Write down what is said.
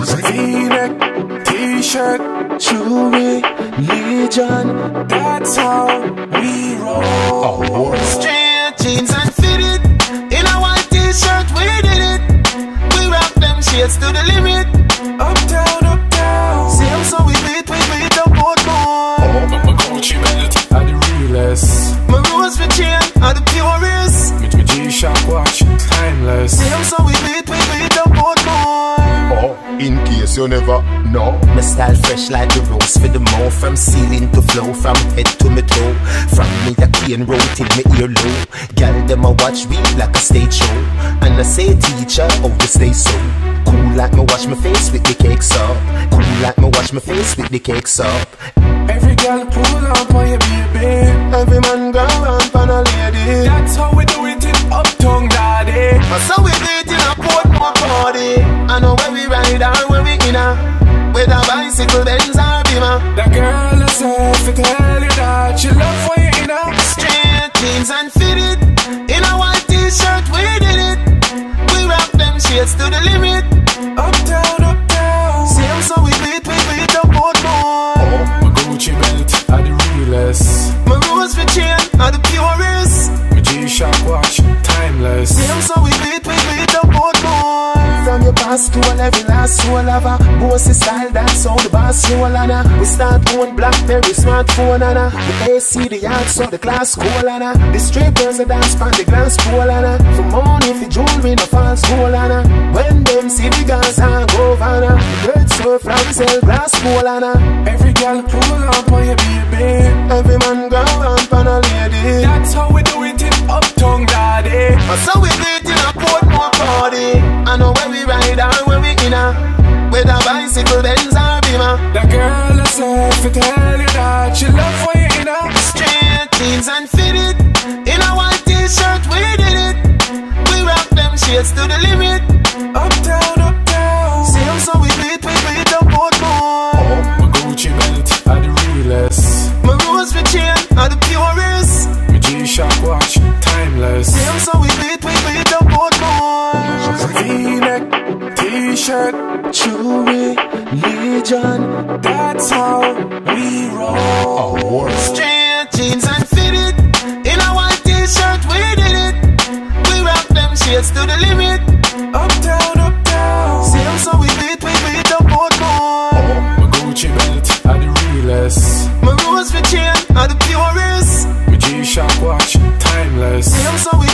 V-neck, t-shirt, Chewy, Legion, that's how we roll. Straight jeans and fitted, in a white t-shirt we did it. We rock them shades to the limit. Up down, up down. Same so we beat up both more. My Gucci belt are the realest. My rose for chain are the purest. My G-Shock watch, timeless. Same so we beat up both more. In case you never know, my style fresh like the rose for the mouth. From ceiling to floor, from head to my toe. From me a cane road till me ear low. Girl them a watch me like a stage show. And I say teacher, oh you stay so cool like me wash my face with the cakes up. Cool like me wash my face with the cakes up. Every girl pull up on your baby. Every man go on on a lady. That's how we do it in Uptown, daddy. That's how we do it in a Portmore party. I know where we ride or where we in a, with a bicycle, Benz or Beamer. That girl herself to tell you that she love for you in a straight jeans and fitted, in a white t-shirt we did it. We rock them shades to the limit. Up down, up down. Same so we beat up both more. My Gucci belt are the realest. My rose for chain are the purest. My G-Shock watch, timeless. Same so we beat up both more. From your past to every last soul of a bossy style, that's how the boss roll Anna. We start going BlackBerry smartphone Anna. The AC, the yard, so the class cool Anna. The straight girls a dance pan the glass pool Anna. For money, for jewelry, no false gold Anna. When them see the guns and go Anna. Bird surf, from sell glass pool Anna. Every girl pull up on your baby. Every man go on a lady. That's how we do it in Uptown, daddy. That's how we do it in a Portmore party. I know where we ride or where we in a, with a bicycle, Benz or Beamer. That girl herself to tell you that she love for you in a straight jeans and fitted, in a white t-shirt we did it. We rock them shades to the limit. Up down, up down. Same so we beat up both more. My Gucci belt are the realest. My rose for chain are the purest. My G-Shock watch, timeless. Same so we beat up both more. V-neck, t-shirt, Chewy, Legion, that's how we roll. Straight jeans and fitted, in a white t-shirt we did it. We rock them shades to the limit. Up down, up down. Same so we beat up both more. My Gucci belt are the realest. My rose for chain are the purest. My G-Shock watch, timeless. Same so we